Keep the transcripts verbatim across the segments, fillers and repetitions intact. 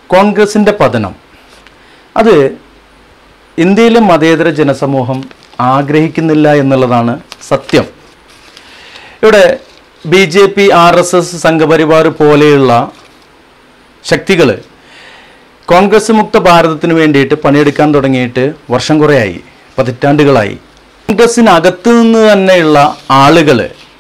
കോൺഗ്രസിൻ്റെ പതനം അത് ഇന്ത്യയിലെ മതേതര ജനസമൂഹം ആഗ്രഹിക്കുന്നില്ല എന്നുള്ളതാണ് സത്യം. ഇവിടെ B J P, R S S, Sangh Parivar പോലെയുള്ള ശക്തികൾ കോൺഗ്രസ് മുക്ത ഭാരതത്തിന് വേണ്ടിയിട്ട് പണിയെടുക്കാൻ തുടങ്ങിയിട്ട് വർഷം കുറേയായി, പതിറ്റാണ്ടുകളായി. കോൺഗ്രസിനകത്തു നിന്ന് തന്നെയുള്ള ആളുകൾ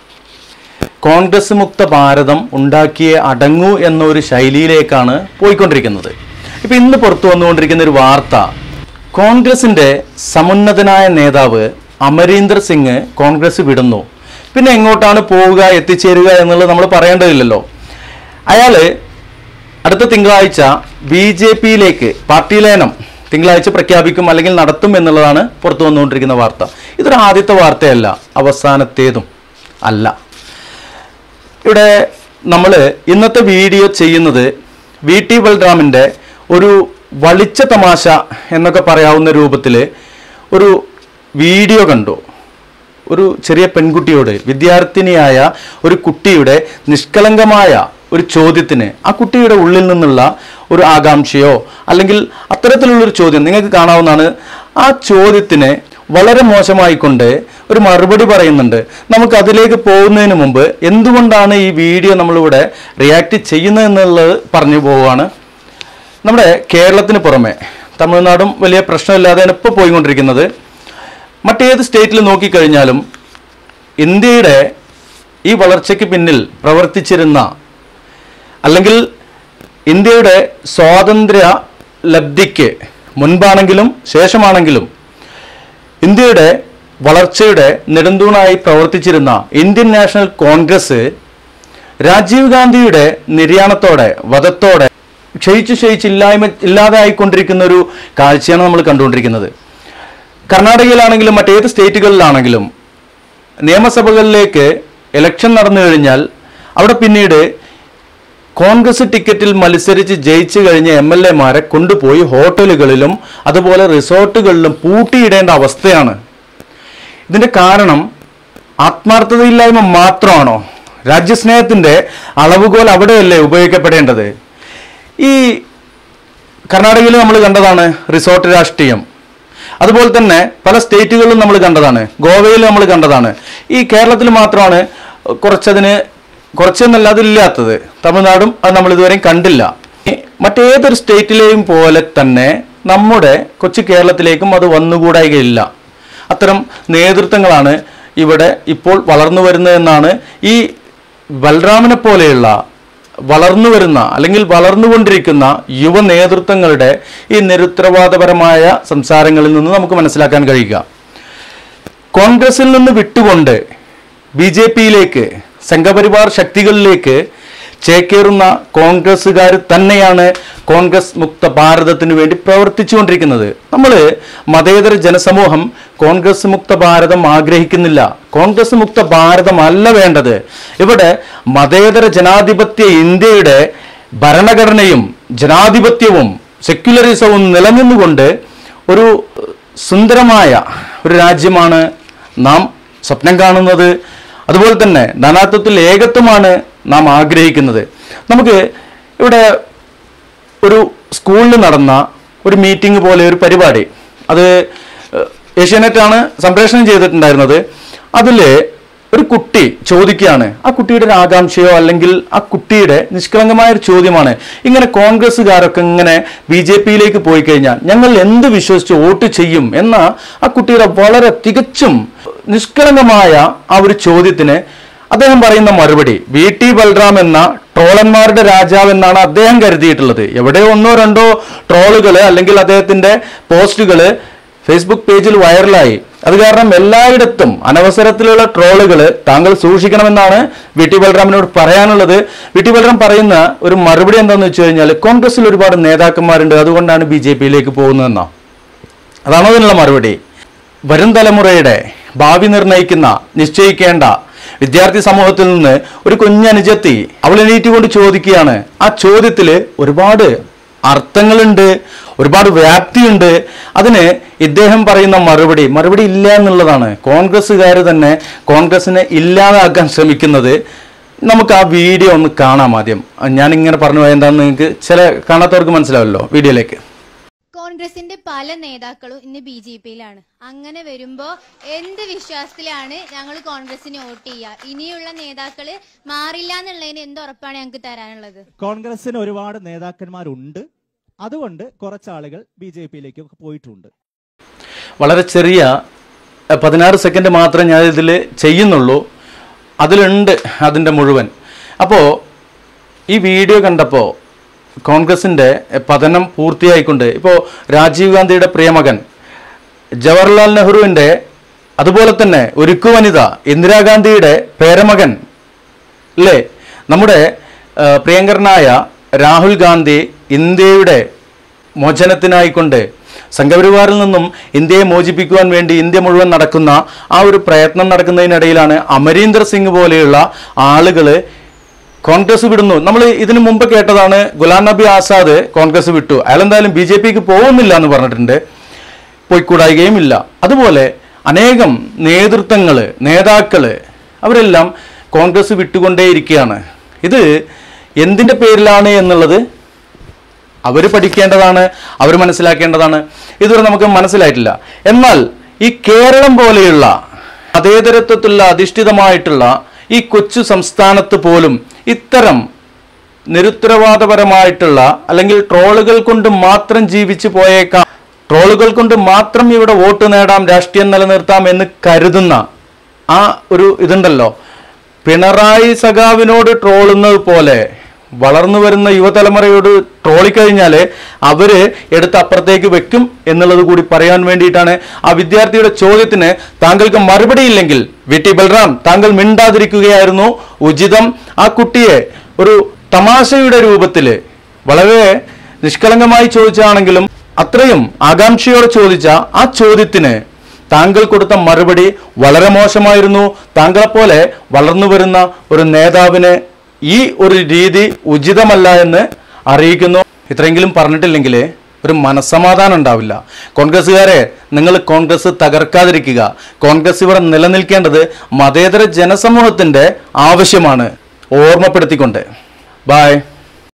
കോൺഗ്രസ് മുക്ത ഭാരതം ഉണ്ടാക്കിയേ അടങ്ങൂ എന്നൊരു ശൈലിയിലേക്കാണ് പോയിക്കൊണ്ടിരിക്കുന്നത്. ഇപ്പം ഇന്ന് പുറത്തു വന്നുകൊണ്ടിരിക്കുന്ന ഒരു വാർത്ത, കോൺഗ്രസിൻ്റെ സമുന്നതനായ നേതാവ് അമരീന്ദർ സിംഗ് കോൺഗ്രസ് വിടുന്നു. പിന്നെ എങ്ങോട്ടാണ് പോവുക, എത്തിച്ചേരുക എന്നുള്ളത് നമ്മൾ പറയേണ്ടതില്ലല്ലോ. അയാൾ അടുത്ത തിങ്കളാഴ്ച ബി ജെ പിയിലേക്ക് പാർട്ടി ലയനം തിങ്കളാഴ്ച പ്രഖ്യാപിക്കും, അല്ലെങ്കിൽ നടത്തും എന്നുള്ളതാണ് പുറത്തു വന്നുകൊണ്ടിരിക്കുന്ന വാർത്ത. ഇതൊരു ആദ്യത്തെ വാർത്തയല്ല, അവസാനത്തേതും അല്ല. ഇവിടെ നമ്മൾ ഇന്നത്തെ വീഡിയോ ചെയ്യുന്നത് വി ടി ബൽറാമിൻ്റെ ഒരു വളിച്ച തമാശ എന്നൊക്കെ പറയാവുന്ന രൂപത്തിൽ ഒരു വീഡിയോ കണ്ടു. ഒരു ചെറിയ പെൺകുട്ടിയോട്, വിദ്യാർത്ഥിനിയായ ഒരു കുട്ടിയുടെ നിഷ്കളങ്കമായ ഒരു ചോദ്യത്തിന് ആ കുട്ടിയുടെ ഉള്ളിൽ നിന്നുള്ള ഒരു ആകാംക്ഷയോ അല്ലെങ്കിൽ അത്തരത്തിലുള്ളൊരു ചോദ്യം നിങ്ങൾക്ക് കാണാവുന്നതാണ്. ആ ചോദ്യത്തിന് വളരെ മോശമായിക്കൊണ്ട് ഒരു മറുപടി പറയുന്നുണ്ട്. നമുക്ക് അതിലേക്ക് പോകുന്നതിന് മുമ്പ് എന്തുകൊണ്ടാണ് ഈ വീഡിയോ നമ്മളിവിടെ റിയാക്ട് ചെയ്യുന്നത് എന്നുള്ളത് പറഞ്ഞു പോവുകയാണ്. നമ്മുടെ കേരളത്തിന് പുറമെ തമിഴ്നാടും വലിയ പ്രശ്നമില്ലാതെയാണ് ഇപ്പോൾ പോയിക്കൊണ്ടിരിക്കുന്നത്. മറ്റേത് സ്റ്റേറ്റിൽ നോക്കിക്കഴിഞ്ഞാലും ഇന്ത്യയുടെ ഈ വളർച്ചയ്ക്ക് പിന്നിൽ പ്രവർത്തിച്ചിരുന്ന, അല്ലെങ്കിൽ ഇന്ത്യയുടെ സ്വാതന്ത്ര്യ ലബ്ധിക്ക് മുൻപാണെങ്കിലും ശേഷമാണെങ്കിലും ഇന്ത്യയുടെ വളർച്ചയുടെ നെടുന്തൂണായി പ്രവർത്തിച്ചിരുന്ന ഇന്ത്യൻ നാഷണൽ കോൺഗ്രസ് രാജീവ് ഗാന്ധിയുടെ നിര്യാണത്തോടെ, വധത്തോടെ ക്ഷയിച്ച് ക്ഷയിച്ചില്ലായ്മ ഇല്ലാതെ ആയിക്കൊണ്ടിരിക്കുന്ന ഒരു കാഴ്ചയാണ് നമ്മൾ കണ്ടുകൊണ്ടിരിക്കുന്നത്. കർണാടകയിലാണെങ്കിലും മറ്റേത് സ്റ്റേറ്റുകളിലാണെങ്കിലും നിയമസഭകളിലേക്ക് ഇലക്ഷൻ നടന്നു കഴിഞ്ഞാൽ അവിടെ പിന്നീട് കോൺഗ്രസ് ടിക്കറ്റിൽ മത്സരിച്ച് ജയിച്ചു കഴിഞ്ഞ എം എൽ എമാരെ കൊണ്ടുപോയി ഹോട്ടലുകളിലും അതുപോലെ റിസോർട്ടുകളിലും പൂട്ടിയിടേണ്ട അവസ്ഥയാണ്. ഇതിൻ്റെ കാരണം ആത്മാർത്ഥതയില്ലായ്മ മാത്രമാണോ? രാജ്യസ്നേഹത്തിൻ്റെ അളവുകോൽ അവിടെയല്ലേ ഉപയോഗിക്കപ്പെടേണ്ടത്? ഈ കർണാടകയിൽ നമ്മൾ കണ്ടതാണ് റിസോർട്ട് രാഷ്ട്രീയം. അതുപോലെ തന്നെ പല സ്റ്റേറ്റുകളിലും നമ്മൾ കണ്ടതാണ്, ഗോവയിൽ നമ്മൾ കണ്ടതാണ്. ഈ കേരളത്തിൽ മാത്രമാണ് കുറച്ചതിന് കുറച്ചെന്നല്ല അതില്ലാത്തത്. തമിഴ്നാടും അത് നമ്മൾ ഇതുവരെയും കണ്ടില്ല. മറ്റേതൊരു സ്റ്റേറ്റിലെയും പോലെ തന്നെ നമ്മുടെ കൊച്ചു കേരളത്തിലേക്കും അത് വന്നുകൂടായികയില്ല. അത്തരം നേതൃത്വങ്ങളാണ് ഇവിടെ ഇപ്പോൾ വളർന്നു വരുന്നതെന്നാണ് ഈ ബൽറാമിനെ പോലെയുള്ള വളർന്നു വരുന്ന അല്ലെങ്കിൽ വളർന്നുകൊണ്ടിരിക്കുന്ന യുവ നേതൃത്വങ്ങളുടെ ഈ നിരുത്തരവാദപരമായ സംസാരങ്ങളിൽ നിന്ന് നമുക്ക് മനസ്സിലാക്കാൻ കഴിയുക. കോൺഗ്രസിൽ നിന്ന് വിട്ടുകൊണ്ട് ബി ജെ പിയിലേക്ക്, സംഘപരിവാർ ശക്തികളിലേക്ക് ചേക്കേറുന്ന കോൺഗ്രസ്സുകാർ തന്നെയാണ് കോൺഗ്രസ് മുക്ത ഭാരതത്തിന് വേണ്ടി പ്രവർത്തിച്ചുകൊണ്ടിരിക്കുന്നത്. നമ്മൾ മതേതര ജനസമൂഹം കോൺഗ്രസ് മുക്ത ഭാരതം ആഗ്രഹിക്കുന്നില്ല. കോൺഗ്രസ് മുക്ത ഭാരതമല്ല വേണ്ടത്. ഇവിടെ മതേതര ജനാധിപത്യ ഇന്ത്യയുടെ ഭരണഘടനയും ജനാധിപത്യവും സെക്യുലറിസവും നിലനിന്നുകൊണ്ട് ഒരു സുന്ദരമായ ഒരു രാജ്യമാണ് നാം സ്വപ്നം കാണുന്നത്. അതുപോലെ തന്നെ നാനാത്വത്തിൽ ഏകത്വമാണ് നാം ആഗ്രഹിക്കുന്നത്. നമുക്ക് ഇവിടെ ഒരു സ്കൂളിൽ നടന്ന ഒരു മീറ്റിംഗ് പോലെ ഒരു പരിപാടി, അത് ഏഷ്യാനെറ്റാണ് സംപ്രേഷണം ചെയ്തിട്ടുണ്ടായിരുന്നത്. അതിൽ ഒരു കുട്ടി ചോദിക്കുകയാണ്. ആ കുട്ടിയുടെ ഒരു ആകാംക്ഷയോ അല്ലെങ്കിൽ ആ കുട്ടിയുടെ നിഷ്കളങ്കമായ ഒരു ചോദ്യമാണ്, ഇങ്ങനെ കോൺഗ്രസ്സുകാരൊക്കെ ഇങ്ങനെ ബി ജെ പിയിലേക്ക് പോയി കഴിഞ്ഞാൽ ഞങ്ങൾ എന്ത് വിശ്വസിച്ച് വോട്ട് ചെയ്യും എന്ന ആ കുട്ടിയുടെ വളരെ തികച്ചും നിഷ്കളങ്കമായ ആ ഒരു ചോദ്യത്തിന് അദ്ദേഹം പറയുന്ന മറുപടി, വി ടി ബൽറാം എന്ന ട്രോളന്മാരുടെ രാജാവ് എന്നാണ് അദ്ദേഹം കരുതിയിട്ടുള്ളത്. എവിടെയോ ഒന്നോ രണ്ടോ ട്രോളുകൾ അല്ലെങ്കിൽ അദ്ദേഹത്തിന്റെ പോസ്റ്റുകൾ ഫേസ്ബുക്ക് പേജിൽ വൈറലായി. അത് കാരണം എല്ലായിടത്തും അനവസരത്തിലുള്ള ട്രോളുകൾ താങ്കൾ സൂക്ഷിക്കണമെന്നാണ് വി ടി ബൽറാമിനോട് പറയാനുള്ളത്. വി ടി ബൽറാം പറയുന്ന ഒരു മറുപടി എന്താണെന്ന് വെച്ച് കഴിഞ്ഞാൽ, കോൺഗ്രസിൽ ഒരുപാട് നേതാക്കന്മാരുണ്ട്, അതുകൊണ്ടാണ് ബി ജെ പിയിലേക്ക് പോകുന്നതെന്നോ? അതാണോ അതിനുള്ള മറുപടി? വരും തലമുറയുടെ ഭാവി നിർണ്ണയിക്കുന്ന, നിശ്ചയിക്കേണ്ട വിദ്യാർത്ഥി സമൂഹത്തിൽ നിന്ന് ഒരു കുഞ്ഞനുജത്തി അവൾ എണീറ്റുകൊണ്ട് ചോദിക്കുകയാണ്. ആ ചോദ്യത്തിൽ ഒരുപാട് അർത്ഥങ്ങളുണ്ട്, ഒരുപാട് വ്യാപ്തിയുണ്ട്. അതിന് ഇദ്ദേഹം പറയുന്ന മറുപടി മറുപടി ഇല്ല എന്നുള്ളതാണ്. കോൺഗ്രസ്സുകാർ തന്നെ കോൺഗ്രസിനെ ഇല്ലാതാക്കാൻ ശ്രമിക്കുന്നത് നമുക്ക് ആ വീഡിയോ ഒന്ന് കാണാം. ആദ്യം ഞാനിങ്ങനെ പറഞ്ഞു പോയാൽ എന്താണെന്ന് നിങ്ങൾക്ക് ചില കാണാത്തവർക്ക് മനസ്സിലാവല്ലോ. വീഡിയോയിലേക്ക്. കോൺഗ്രസിന്റെ പല നേതാക്കളും ഇന്ന് ബി ജെ പിയിലാണ്. അങ്ങനെ വരുമ്പോ എന്ത് വിശ്വാസത്തിലാണ് ഞങ്ങൾ കോൺഗ്രസിന് വോട്ട് ചെയ്യുക? ഇനിയുള്ള നേതാക്കള് മാറില്ല എന്നുള്ളതിന് എന്ത് ഉറപ്പാണ് ഞങ്ങൾക്ക് തരാനുള്ളത്? കോൺഗ്രസിന് ഒരുപാട് നേതാക്കന്മാരുണ്ട്, അതുകൊണ്ട് കുറച്ചാളുകൾ ബി ജെ പിയിലേക്ക് പോയിട്ടുണ്ട്. വളരെ ചെറിയ പതിനാറ് സെക്കൻഡ് മാത്രമേ ഞാൻ ഇതിൽ ചെയ്യുന്നുള്ളൂ, അതിലുണ്ട് അതിൻ്റെ മുഴുവൻ. അപ്പോൾ ഈ വീഡിയോ കണ്ടപ്പോൾ കോൺഗ്രസിൻ്റെ പതനം പൂർത്തിയായിക്കൊണ്ട് ഇപ്പോൾ രാജീവ് ഗാന്ധിയുടെ പ്രിയമകൻ ജവഹർലാൽ നെഹ്റുവിൻ്റെ, അതുപോലെ തന്നെ ഒരുക്കു വനിത ഇന്ദിരാഗാന്ധിയുടെ പേരമകൻ അല്ലേ, നമ്മുടെ പ്രിയങ്കരനായ രാഹുൽ ഗാന്ധി ഇന്ത്യയുടെ മോചനത്തിനായിക്കൊണ്ട് സംഘപരിവാറിൽ നിന്നും ഇന്ത്യയെ മോചിപ്പിക്കുവാൻ വേണ്ടി ഇന്ത്യ മുഴുവൻ നടക്കുന്ന ആ ഒരു പ്രയത്നം നടക്കുന്നതിനിടയിലാണ് അമരീന്ദർ സിംഗ് പോലെയുള്ള ആളുകൾ കോൺഗ്രസ് വിടുന്നു. നമ്മൾ ഇതിനു മുമ്പ് കേട്ടതാണ് ഗുലാം നബി ആസാദ് കോൺഗ്രസ് വിട്ടു, അയാൾ എന്തായാലും ബി ജെ പിക്ക് പോകുന്നില്ല എന്ന് പറഞ്ഞിട്ടുണ്ട്, പോയിക്കൂടായികയും ഇല്ല. അതുപോലെ അനേകം നേതൃത്വങ്ങൾ, നേതാക്കൾ അവരെല്ലാം കോൺഗ്രസ് വിട്ടുകൊണ്ടേയിരിക്കുകയാണ്. ഇത് എന്തിൻ്റെ പേരിലാണ് എന്നുള്ളത് അവർ പഠിക്കേണ്ടതാണ്, അവർ മനസ്സിലാക്കേണ്ടതാണ്. ഇതുവരെ നമുക്ക് മനസ്സിലായിട്ടില്ല. എന്നാൽ ഈ കേരളം പോലെയുള്ള മതേതരത്വത്തിലുള്ള അധിഷ്ഠിതമായിട്ടുള്ള ഈ കൊച്ചു സംസ്ഥാനത്ത് പോലും ഇത്തരം നിരുത്തരവാദപരമായിട്ടുള്ള അല്ലെങ്കിൽ ട്രോളുകൾ കൊണ്ട് മാത്രം ജീവിച്ചു പോയേക്കാം, ട്രോളുകൾ കൊണ്ട് മാത്രം ഇവിടെ വോട്ട് നേടാം, രാഷ്ട്രീയം നിലനിർത്താം എന്ന് കരുതുന്ന ആ ഒരു ഇതുണ്ടല്ലോ, പിണറായി സഖാവിനോട് ട്രോളുന്നത് പോലെ വളർന്നു വരുന്ന യുവതലമുറയോട് ട്രോളിക്കഴിഞ്ഞാൽ അവർ എടുത്ത് അപ്പുറത്തേക്ക് വെക്കും എന്നുള്ളത് കൂടി പറയാൻ വേണ്ടിയിട്ടാണ്. ആ വിദ്യാർത്ഥിയുടെ ചോദ്യത്തിന് താങ്കൾക്ക് മറുപടിയില്ലെങ്കിൽ വി ടി ബൽറാം താങ്കൾ മിണ്ടാതിരിക്കുകയായിരുന്നു ഉചിതം. ആ കുട്ടിയെ ഒരു തമാശയുടെ രൂപത്തിൽ വളരെ നിഷ്കളങ്കമായി ചോദിച്ചാണെങ്കിലും അത്രയും ആകാംക്ഷയോടെ ചോദിച്ച ആ ചോദ്യത്തിന് താങ്കൾ കൊടുത്ത മറുപടി വളരെ മോശമായിരുന്നു. താങ്കളെപ്പോലെ വളർന്നു വരുന്ന ഒരു നേതാവിന് ഈ ഒരു രീതി ഉചിതമല്ല എന്ന് അറിയിക്കുന്നു. ഇത്രയെങ്കിലും പറഞ്ഞിട്ടില്ലെങ്കിൽ ഒരു മനസ്സമാധാനം ഉണ്ടാവില്ല. കോൺഗ്രസ്സുകാരെ, നിങ്ങൾ കോൺഗ്രസ് തകർക്കാതിരിക്കുക. കോൺഗ്രസ് ഇവിടെ നിലനിൽക്കേണ്ടത് മതേതര ജനസമൂഹത്തിൻ്റെ ആവശ്യമാണ്, ഓർമ്മപ്പെടുത്തിക്കൊണ്ട്. ബൈ.